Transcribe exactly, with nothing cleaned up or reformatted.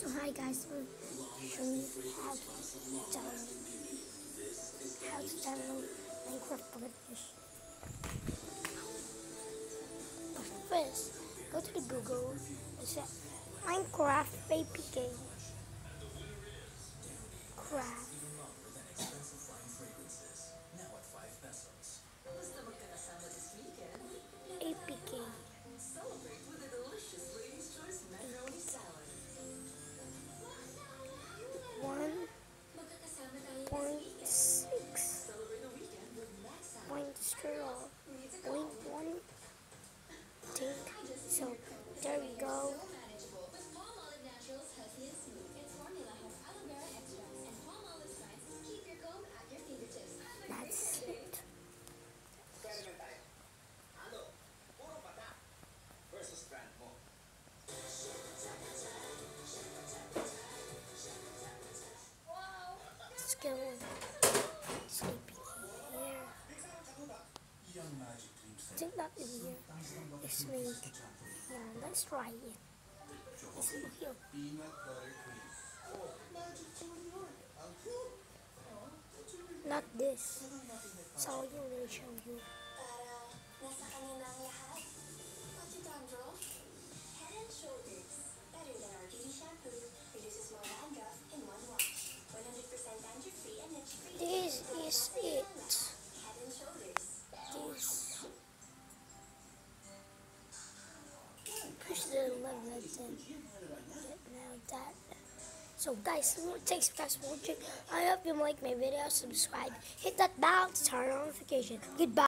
So hi guys, we'll show you how to download how to download Minecraft British. But first, go to the Google and search Minecraft A P K. Craft A P K. One point six point zero point one think so there we go. That's it. Let's go sleeping here. I think that in here is me. Yeah, let's try it. Let's look here. Not this. So I'm gonna show you. This is it. This. Push the level button. Now that. So guys, thanks guys for watching. I hope you like my video. Subscribe. Hit that bell to turn on notification. Goodbye.